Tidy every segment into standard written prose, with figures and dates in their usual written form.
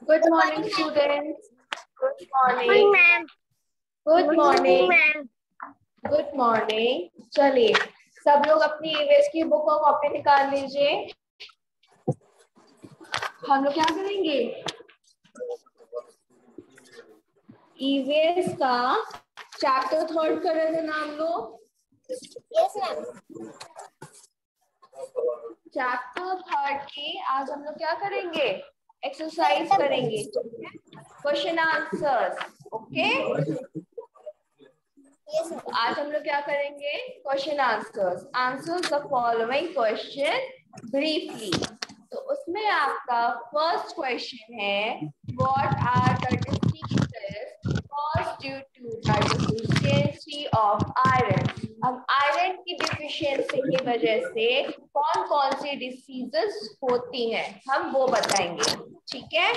Good morning, students. Good Morning, morning. ma'am. Good Good morning, morning. ma'am. Good morning. चलिए सब लोग अपनी EVS की बुक और कॉपी निकाल लीजिए। हम लोग क्या करेंगे? ईवीएस का चैप्टर 3 कर रहे थे ना हम लोग। Yes, ma'am. चैप्टर 3 की आज हम लोग क्या करेंगे? एक्सरसाइज करेंगे, question answers. Okay, Yes, ma'am. आज हम लोग क्या करेंगे? Question answers. Answers the following question briefly. तो उसमें आपका फर्स्ट क्वेश्चन है, what are the diseases caused due to the deficiency of iron. अब आयरन की डिफिशियंसी की वजह से कौन कौन सी डिसीजेस होती हैं, हम वो बताएंगे। ठीक है,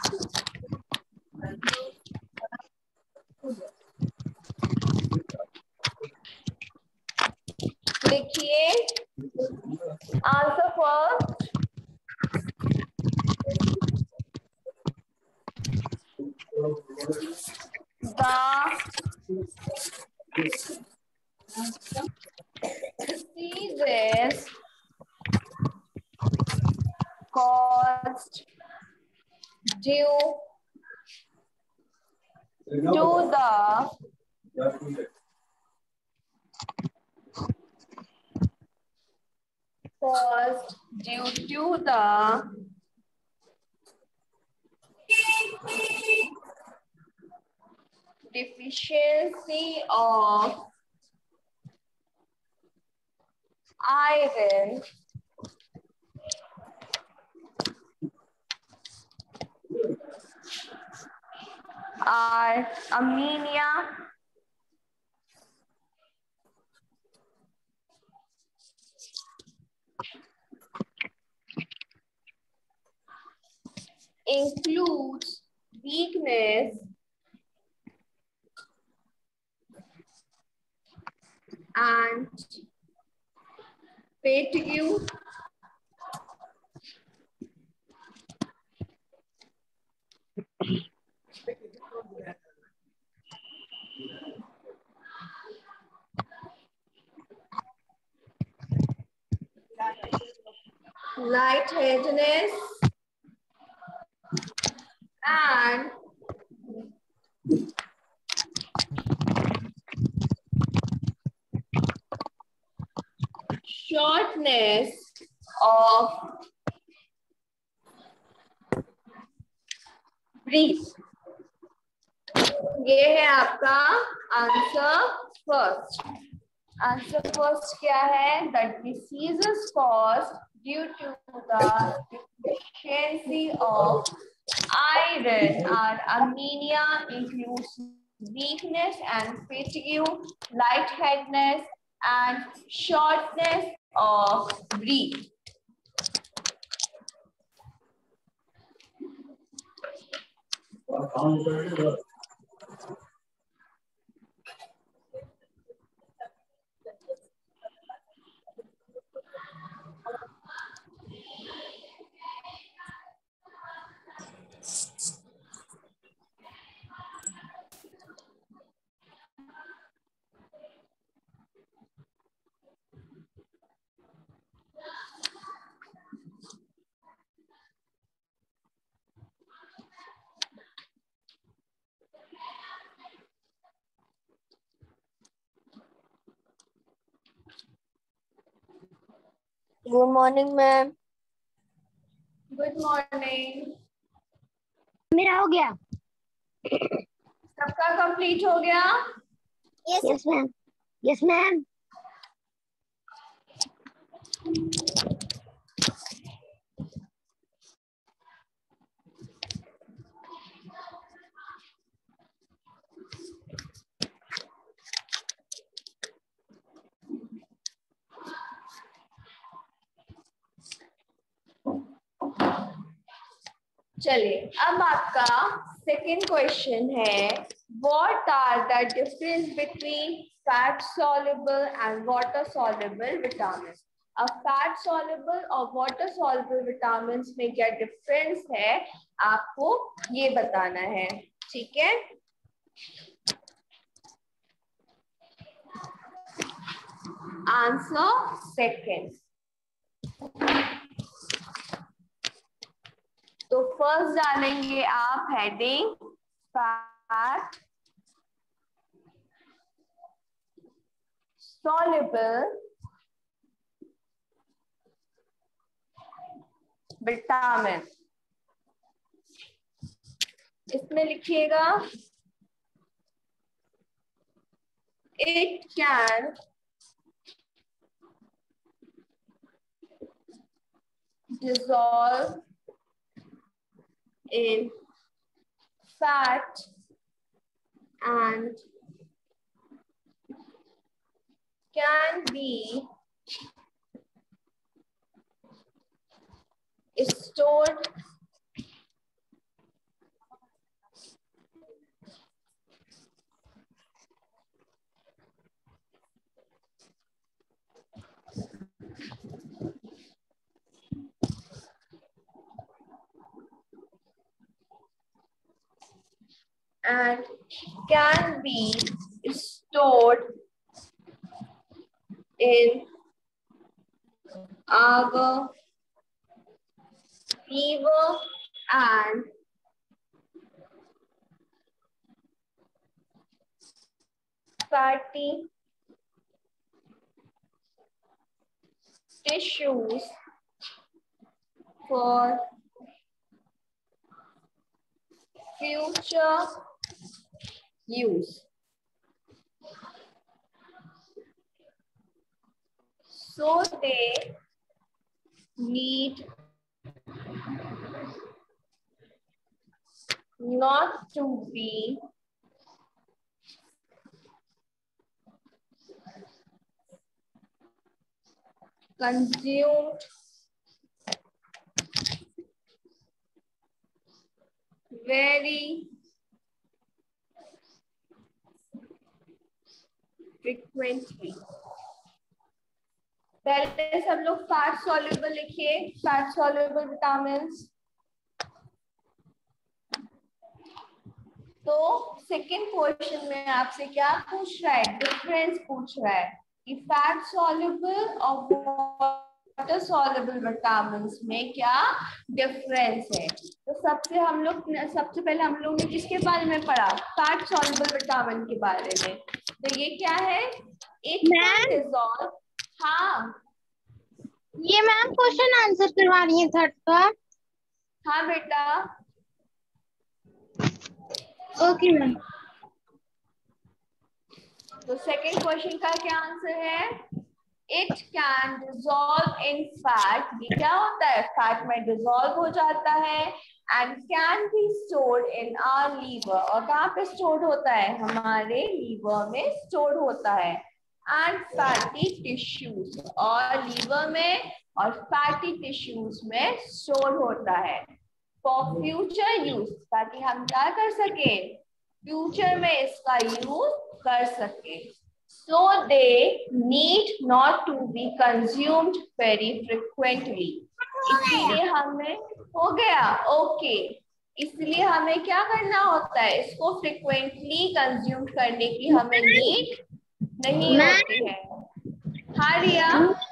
लिखिए answer first. The diseases caused due to the caused due to the deficiency of iron are anemia, includes weakness and fatigue. Lightheadedness and shortness of breath। ये है आपका आंसर फर्स्ट। आंसर फर्स्ट क्या है? The diseases caused due to the deficiency of iron are anemia, includes weakness and fatigue, lightheadedness and shortness of breath। Good morning, ma'am. Good morning. मेरा हो गया? सबका complete हो गया? Yes, ma'am. Yes, ma'am. चलिए अब आपका सेकंड क्वेश्चन है, what are the difference between fat soluble and water soluble vitamin. Fat soluble और वाटर सॉल्युबल विटामिन में क्या डिफरेंस है आपको ये बताना है, ठीक है। Answer second. तो फर्स्ट डालेंगे आप हेडिंग फैट सॉल्युबल विटामिन। इसमें लिखिएगा it can dissolve in fat and can be stored and can be stored in our liver and fatty tissues for future use. So they need not to be consumed very frequently. पहले सब लोग fat soluble लिखिए, fat soluble vitamin. तो second question में आपसे क्या पूछ रहा है, डिफरेंस पूछ रहा है कि फैट सॉल्युबल और वाटर सॉल्युबल विटामिन में क्या डिफरेंस है। तो सबसे पहले हम लोग ने किसके बारे में पढ़ा, फैट सॉल्युबल विटामिन के बारे में। तो ये क्या है, इट कैन डिसॉल्व। हाँ ये मैम क्वेश्चन आंसर करवा रही है थर्ड का। हाँ बेटा, ओके मैम। तो सेकंड क्वेश्चन का क्या आंसर है, it can dissolve in fat. ये क्या होता है, फैट में डिसॉल्व हो जाता है। And can be stored in our liver, और कहाँ पे स्टोर्ड होता है, हमारे लीवर में स्टोर्ड होता है। एंड फैटी टिश्यूज, और लीवर में और फैटी टिश्यूज में स्टोर होता है फॉर फ्यूचर यूज, ताकि हम क्या कर सके, फ्यूचर में इसका यूज कर सके। So they need not to be consumed very frequently. इसलिए हमें हो गया ओके, इसलिए हमें क्या करना होता है, इसको फ्रिक्वेंटली कंज्यूम करने की हमें नीड नहीं होती है। हाँ रिया,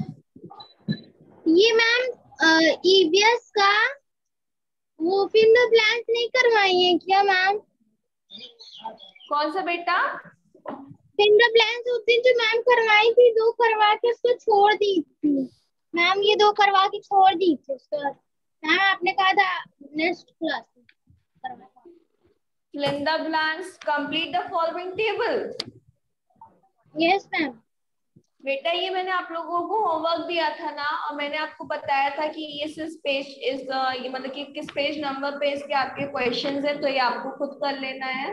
ये मैम ईवीएस का वो फिंगर ब्लांक नहीं करवाई है क्या मैम? कौन सा बेटा, फिंगर ब्लांक उस दिन जो मैम करवाई थी, 2 करवा के उसको छोड़ दी थी मैम। ये 2 करवा के छोड़ दी थी उसको मैम, आपने कहा था नेक्स्ट क्लास में करवाना। fill in the blanks, complete the following table। Yes ma'am. बेटा ये मैंने आप लोगों को होमवर्क दिया था ना, और मैंने आपको बताया था कि ये सिर्फ पेज इस ये मतलब कि किस पेज नंबर पे इसके आपके क्वेश्चंस हैं, तो ये आपको खुद कर लेना है।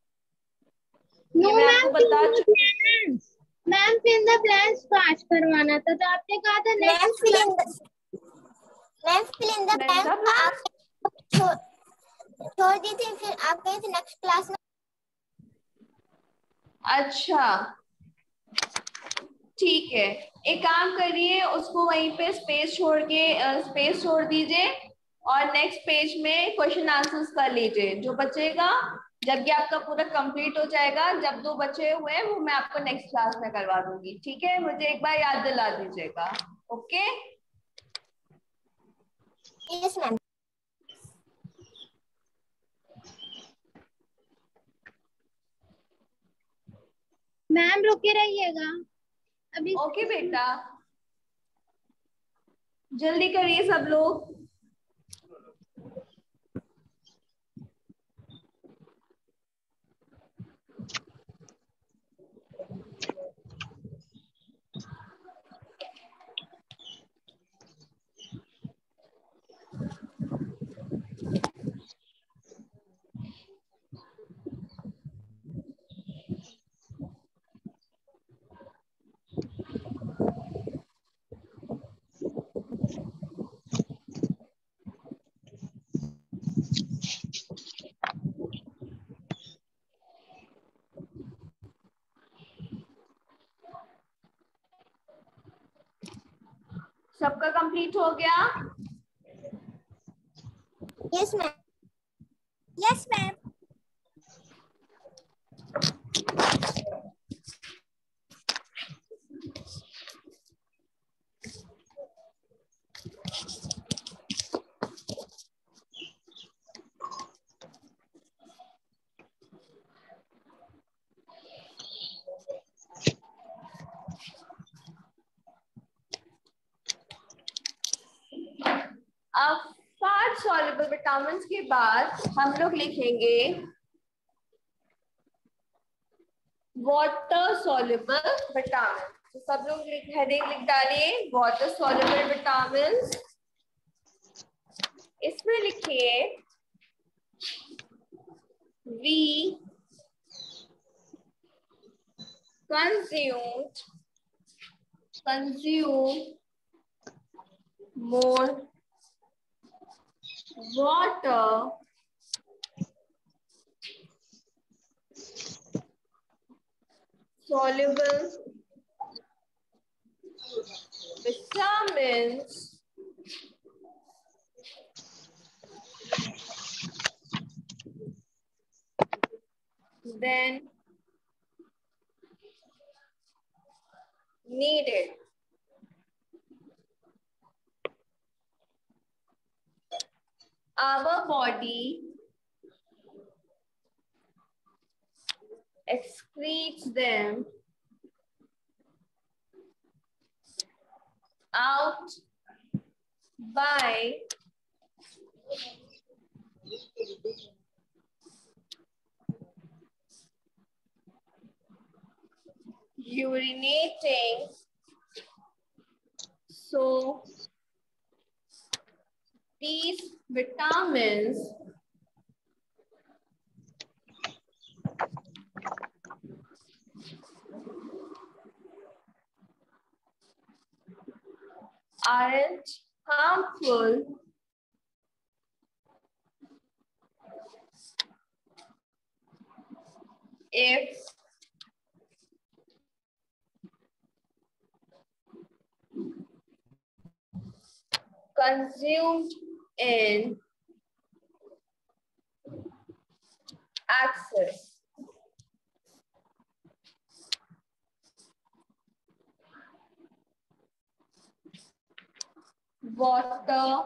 नो ये मैं मैम, आपको बता चुकी मैम फिंगर ब्लांक्स पास करवाना था, तो आपने कहा था next class. Ma'am fill in the blank आप छोड़ दी थी, फिर आप गए थे नेक्स्ट क्लास में। अच्छा ठीक है, एक काम करिए, उसको वहीं पे स्पेस छोड़ दीजिए और नेक्स्ट पेज में क्वेश्चन आंसर्स कर लीजिए जो बचेगा। जब ये आपका पूरा कंप्लीट हो जाएगा, जब दो बचे हुए हैं वो मैं आपको नेक्स्ट क्लास में करवा दूंगी। ठीक है, मुझे एक बार याद दिला दीजिएगा। Okay yes ma'am. मैम रुके रहिएगा अभी। ओके बेटा, जल्दी करिए सब लोग। सबका कंप्लीट हो गया? Yes ma'am. Yes ma'am. अब 5 सॉल्युबल विटामिन के बाद हम लोग लिखेंगे वाटर सॉल्युबल विटामिन। तो सब लोग हेडिंग लिख डालिए, वाटर सॉल्युबल विटामिन। इसमें लिखिए we consume more water soluble vitamins than needed. Our body excretes them out by urinating. So these vitamins aren't harmful if consumed in excess. Water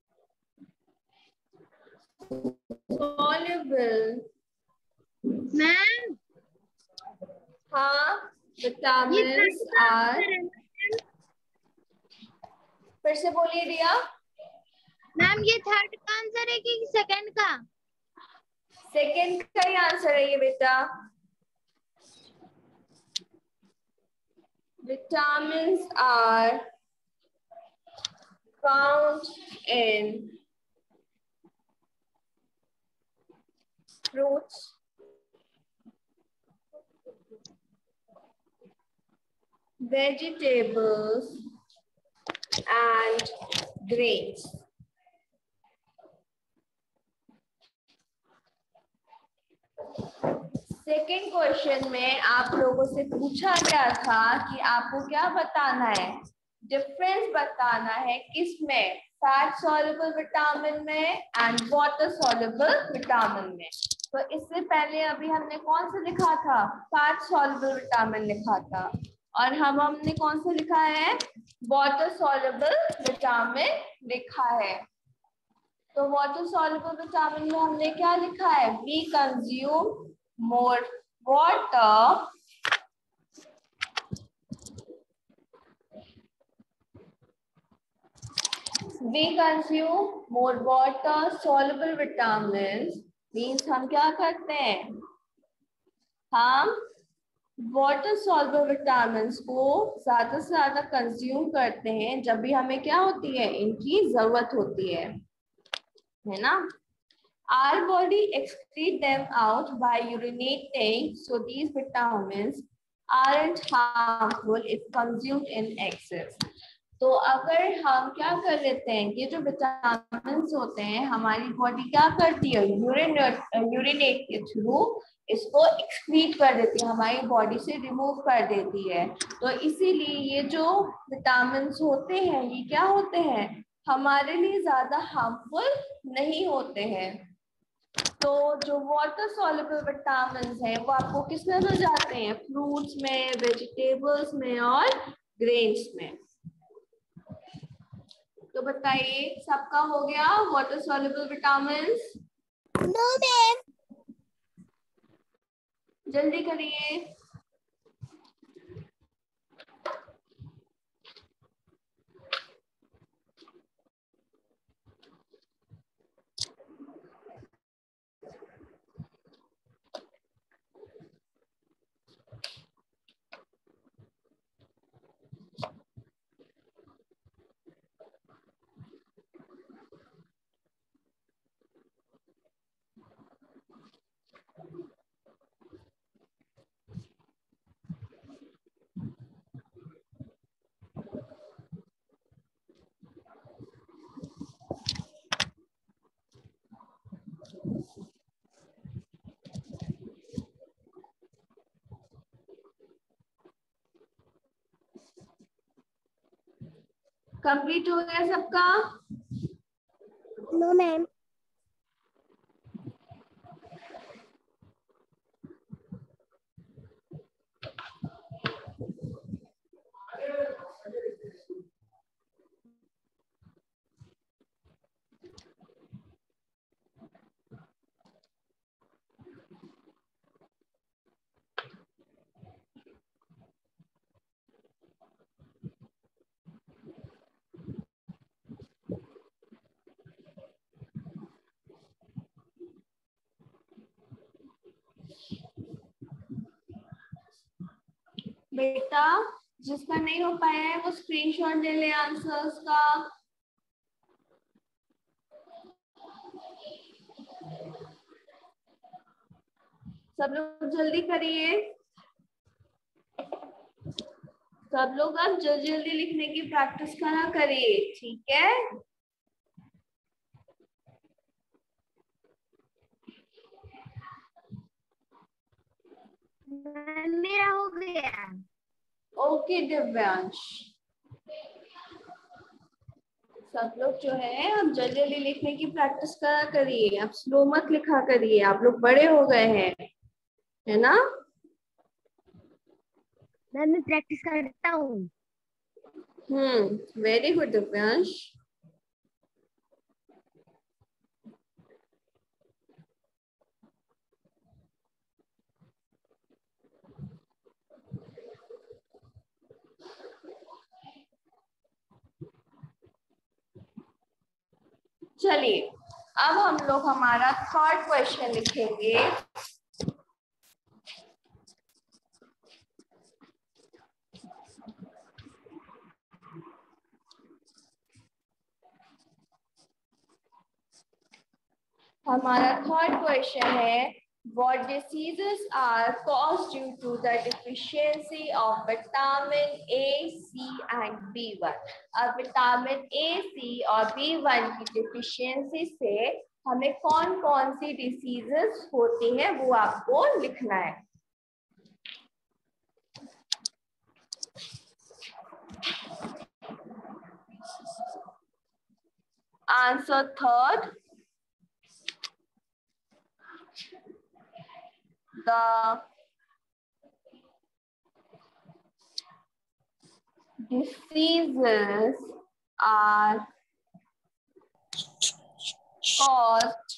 soluble, ma'am हाँ ये vitamins third का are. Answer है ma'am. फिर से बोलिए Riya. Ma'am ये third का answer है कि सेकंड का? सेकंड का ही आंसर है ये बेटा। Vitamins are found in fruits, vegetables and grains. Second question में आप लोगों से पूछा गया था कि आपको क्या बताना है, डिफरेंस बताना है किसमें, फैट सॉल्युबल विटामिन में एंड वाटर सॉल्युबल विटामिन में। तो इससे पहले अभी हमने कौन सा लिखा था, फैट सॉल्युबल विटामिन लिखा था, और हमने कौन सा लिखा है, वाटर सॉल्युबल विटामिन लिखा है। तो वाटर सॉल्युबल विटामिन में हमने क्या लिखा है, we consume more water soluble vitamins means हम क्या करते हैं, हम वाटर सॉल्युबल विटामिन्स को ज्यादा से ज्यादा कंज्यूम करते हैं जब भी हमें क्या होती है, इनकी जरूरत होती है ना। Our body excrete them out by urinating, so these vitamins aren't harmful if consumed in excess. तो अगर हम क्या कर लेते हैं, ये जो विटामिन्स होते हैं हमारी बॉडी क्या करती है, यूरिनेट के थ्रू इसको एक्सक्रीट कर देती है, हमारी बॉडी से रिमूव कर देती है। तो इसीलिए ये जो विटामिन्स होते हैं ये क्या होते हैं, हमारे लिए ज्यादा हार्मफुल नहीं होते हैं। तो जो वाटर सॉल्युबल विटामिन्स हैं वो आपको किस में मिल जाते हैं, फ्रूट्स में, वेजिटेबल्स में और ग्रेन्स में। तो बताइए सबका हो गया water soluble vitamins? No ma'am. जल्दी करिए। कंप्लीट हो गया सबका? No ma'am. बेटा जिसका नहीं हो पाया है वो स्क्रीनशॉट ले ले आंसर्स का। सब लोग जल्दी करिए, सब लोग अब जल्दी जल्दी लिखने की प्रैक्टिस करा करिए, ठीक है? मेरा हो गया। ओके दिव्यांश, सब लोग जो है अब जल्दी जल्दी लिखने की प्रैक्टिस करा करिए, अब स्लो मत लिखा करिए, आप लोग बड़े हो गए हैं, है ना? मैं प्रैक्टिस करता हूँ। Very good Divyansh. चलिए अब हम लोग हमारा थर्ड क्वेश्चन लिखेंगे। हमारा थर्ड क्वेश्चन है, what diseases are caused due to the deficiency of vitamin A, C and B1। अब विटामिन A, C और B1 की डिफिशियंसी से हमें कौन कौन सी डिसीजेस होती हैं वो आपको लिखना है। Answer third, the diseases are caused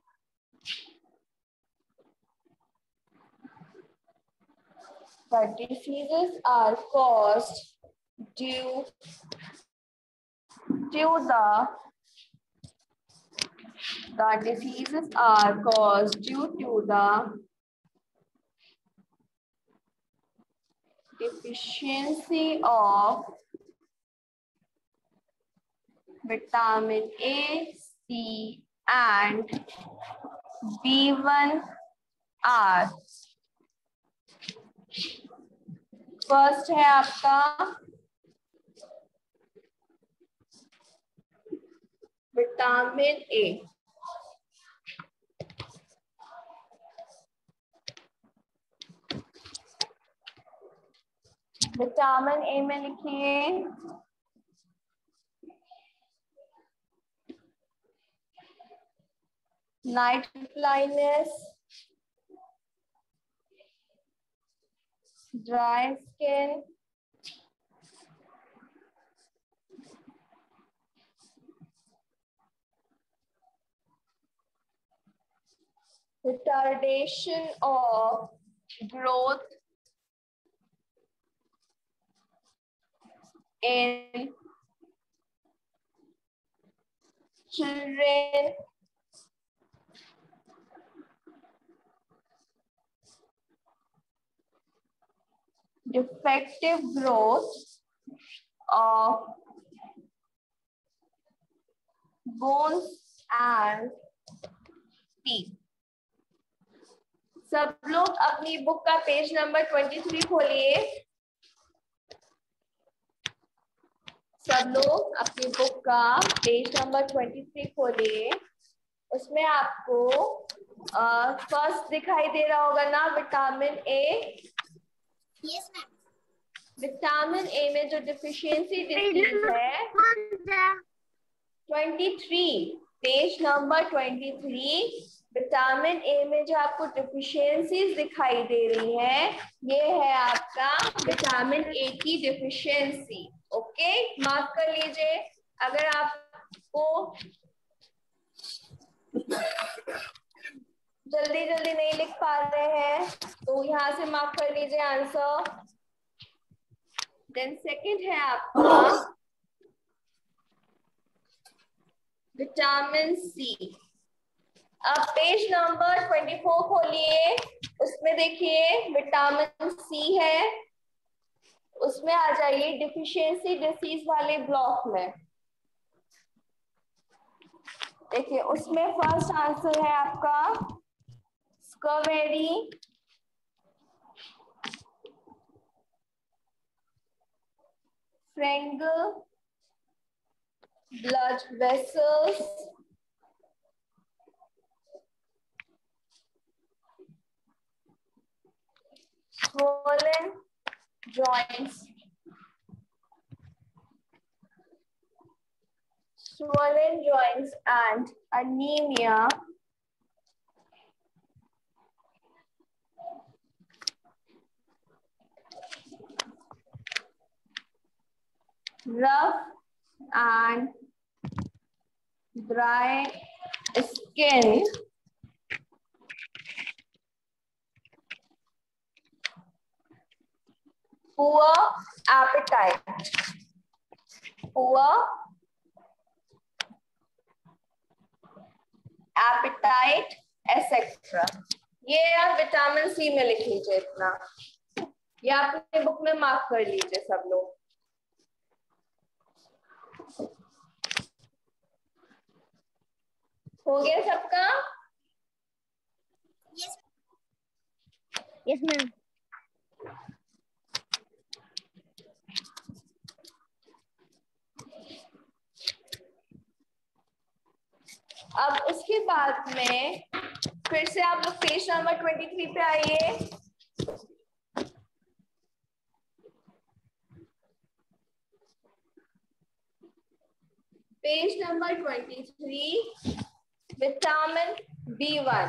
due to the deficiency of vitamin A, C and B1R। First है आपका विटामिन ए। विटामिन ए में लिखिए night blindness, dry skin, retardation of growth in children, defective growth of bones and teeth। सब लोग अपनी book का page number 23 खोलिए। सब लोग अपनी बुक का पेज नंबर 23 खोलिए। उसमें आपको फर्स्ट दिखाई दे रहा होगा ना vitamin A. Yes ma'am. Vitamin A में जो डिफिशियंसी डिसीज है 23, पेज नंबर 23, विटामिन ए में जो आपको डिफिशियंसीज दिखाई दे रही है ये है आपका विटामिन ए की डिफिशियंसी। ओके, मार्क कर लीजिए। अगर आपको जल्दी जल्दी नहीं लिख पा रहे हैं तो यहाँ से मार्क कर लीजिए आंसर। देन सेकंड है आपका विटामिन सी। अब पेज नंबर 24 खोलिए, उसमें देखिए विटामिन सी है, उसमें आ जाइए डिफिशियंसी डिसीज वाले ब्लॉक में। देखिए उसमें फर्स्ट आंसर है आपका स्कवेरी, फ्रेंगल, blood vessels, swollen joints, and anemia, rough and dry skin, poor appetite, etc। ये आप विटामिन सी में लिख लीजिए इतना, ये आप अपने बुक में मार्क कर लीजिए सब लोग। हो गया सबका? Yes ma'am. अब उसके बाद में फिर से आप लोग पेज नंबर 23 पे आइए। Page number 23, vitamin B1।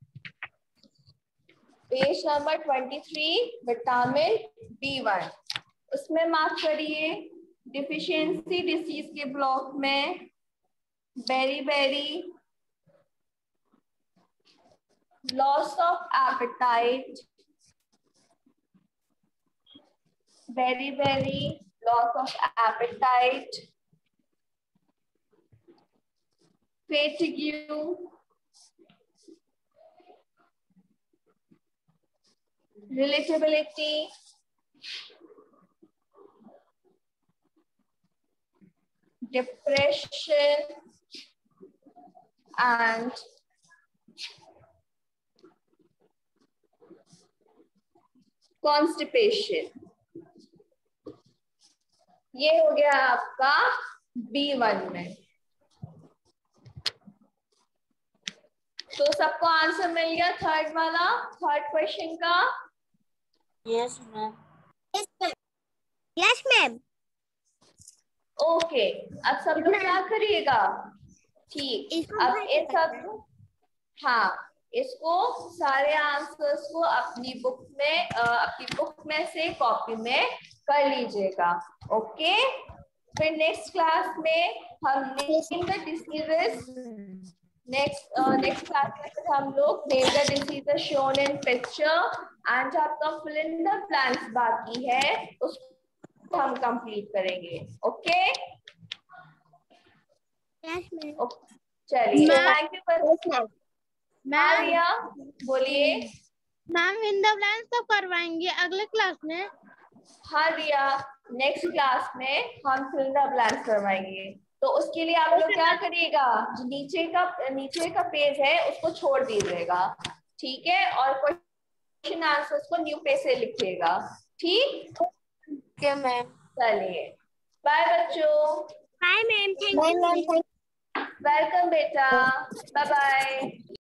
Page number 23, vitamin B1। उसमें मार्क करिए डिफिशियंसी डिसीज के ब्लॉक में beri, loss of appetite, beri, loss of appetite, fatigue, relatability, depression, and constipation। ये हो गया आपका B1 में। तो सबको आंसर मिल गया थर्ड वाला, थर्ड क्वेश्चन का? Yes ma'am. Yes ma'am. Okay, अब सब लोग क्या करिएगा? ठीक, अब ये सब, हाँ, इसको सारे आंसर्स को अपनी बुक में से कॉपी में कर लीजिएगा। ओके, फिर नेक्स्ट क्लास में हम डिसीजेस, नेक्स्ट क्लास में फिर हम लोग name the diseases shown in picture and आपका फिल इन द ब्लैंक्स बाकी है उसको हम कंप्लीट करेंगे। ओके, चलिए, थैंक यू। आर्या बोलिए। मैम इन द ब्लैंक्स तो करवाएंगे अगले क्लास में। हाँ रिया, नेक्स्ट क्लास में हम फिल द ब्लैंक्स करवाएंगे। तो उसके लिए आप लोग क्या करिएगा, जो नीचे का पेज है उसको छोड़ दीजिएगा, ठीक है? और क्वेश्चन आंसर्स को न्यू पेज से लिखिएगा, ठीक? मैम। चलिए, बाय बच्चों। Bye ma'am, thank you. Welcome बेटा, बाय बाय।